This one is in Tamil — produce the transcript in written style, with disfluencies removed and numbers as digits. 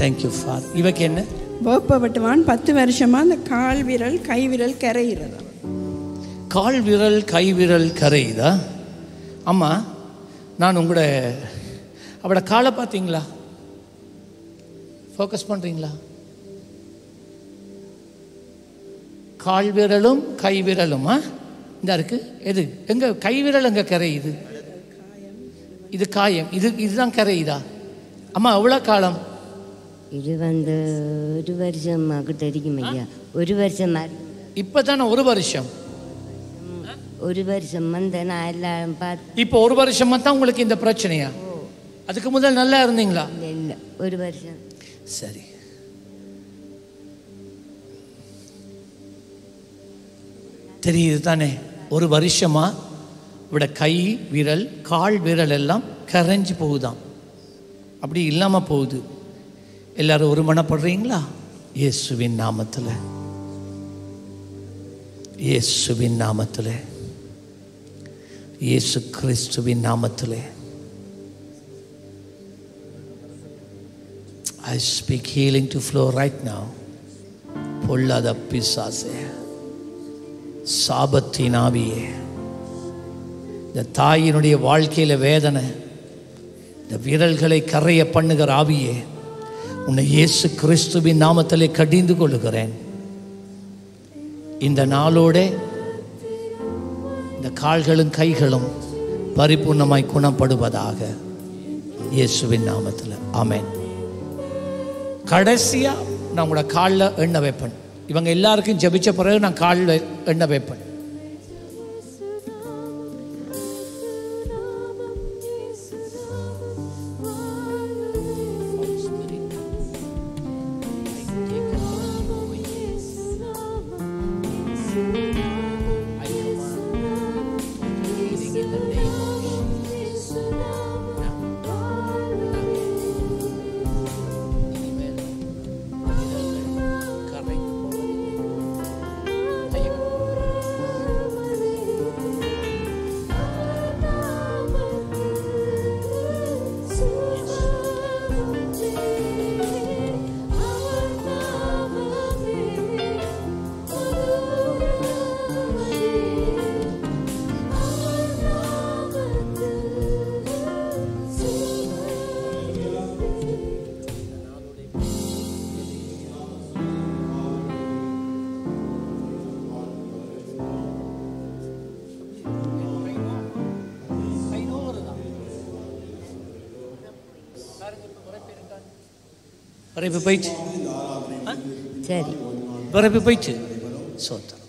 Thank you father. இவக்கு என்ன? வேப்பப்பட்டுவான் 10 வருஷமா அந்த கால் விரல் கை விரல் கரையிறதா. கால் விரல் கை விரல் கரையுதா? அம்மா, நான் உங்களோட அவட காலை பார்த்தீங்களா? ஃபோக்கஸ் பண்ணுறீங்களா? கால் விரலும் கை விரலும் இந்த இருக்கு. எது எங்க கை விரல் எங்க கரையுது? இது காயம். இதுதான் கரையுதா? அம்மா எவ்வளோ காலம்? இது வந்து 1 வருஷம் கிட்ட இருக்கும் ஐயா. 1 வருஷம். இப்போ தானே 1 வருஷம். 1 வருஷம் வந்து நான் எல்லாம் பார்த்து. இப்போ 1 வருஷமா தான் உங்களுக்கு இந்த பிரச்சனையா? அதுக்கு முதல் நல்லா இருந்தீங்களா? இல்லை 1 வருஷம். சரி, தெரியுது தானே? 1 வருஷமா இவட கை விரல் கால் விரல் எல்லாம் கரைஞ்சி போகுதாம். அப்படி இல்லாமல் போகுது. எல்லாரும் ஒருமனப்படுறீங்களா? இயேசுவின் நாமத்தில், இயேசுவின் நாமத்தில், இயேசு கிறிஸ்துவின் நாமத்தில் I speak healing to flow right now. பொல்லாத பிசாசே, சாபத்தின் ஆவியே, இந்த தாயினுடைய வாழ்க்கையில வேதனை, இந்த விரல்களை கரைய பண்ணுகிற ஆவியே, உன்னை இயேசு கிறிஸ்துவின் நாமத்திலே கடிந்து கொள்ளுகிறேன். இந்த நாளோட இந்த கால்களும் கைகளும் பரிபூர்ணமாய் குணப்படுவதாக இயேசுவின் நாமத்தில். ஆமென். கடைசியா நான் உங்களோட காலில் எண்ணெய் வைப்பேன். இவங்க எல்லாருக்கும் ஜெபிச்ச பிறகு நான் காலில் எண்ணெய் வைப்பேன். பிறப்பு போயிடுச்சு. சரி, பிறப்பு போயிடுச்சு. சோத்திரம்.